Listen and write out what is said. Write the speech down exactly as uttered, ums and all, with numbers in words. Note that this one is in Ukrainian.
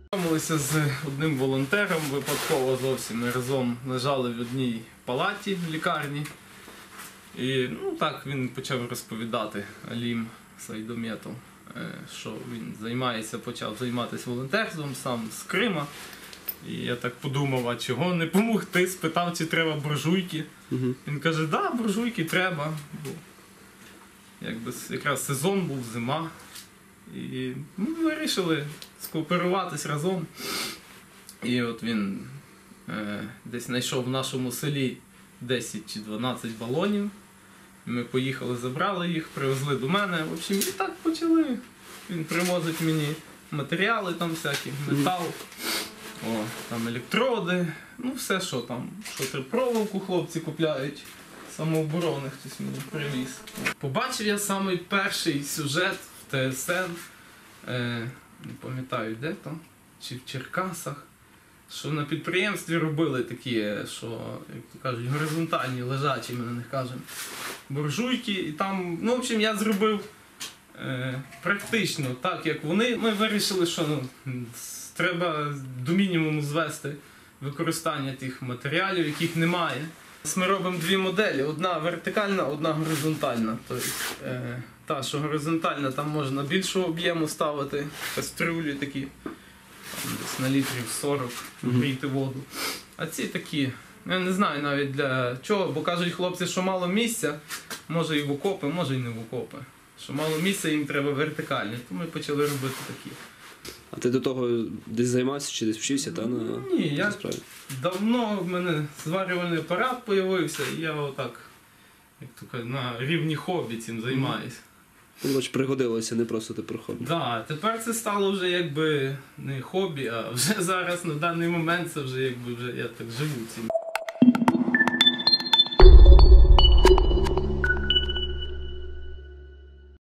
Познайомилися з одним волонтером, випадково зовсім ми разом лежали в одній палаті в лікарні. І ну, так він почав розповідати Алім Сайдометов, що він займається, почав займатися волонтерством сам з Крима. І я так подумав, а чого не помогти, спитав, чи треба буржуйки. Угу. Він каже, да, буржуйки треба. Бо якби якраз сезон був, зима. І ми вирішили скооперуватись разом. І от він е, десь знайшов в нашому селі десять чи дванадцять балонів. Ми поїхали, забрали їх, привезли до мене. В общем, і так почали. Він привозить мені матеріали там всякі, метал, о, там електроди, ну все, що там, що проволоку хлопці купляють, самооборони хтось мені привіз. Побачив я самий перший сюжет в Те Ес Ен, е, не пам'ятаю де там, чи в Черкасах, що на підприємстві робили такі, що, як то кажуть, горизонтальні, лежачі, ми на них кажемо, буржуйки. І там, ну, в общем, я зробив е, практично так, як вони. Ми вирішили, що ну, треба до мінімуму звести використання тих матеріалів, яких немає. Ми робимо дві моделі, одна вертикальна, одна горизонтальна. Тобто, е, та, що горизонтальна, там можна більшого об'єму ставити, кастрюлі такі, там, десь на літрів сорок, гріти воду. А ці такі, я не знаю навіть для чого, бо кажуть хлопці, що мало місця, може і в окопи, може і не в окопи. Що мало місця, їм треба вертикальні, то ми почали робити такі. А ти до того десь займався чи десь вчився? Та, на... Ні, я давно в мене зварювальний апарат з'явився, і я отак, як то кажуть, на рівні хобі цим займаюся. Ну, пригодилося, не просто ти про хобі. Так, да, тепер це стало вже якби не хобі, а вже зараз на даний момент це вже якби вже я так живу цим.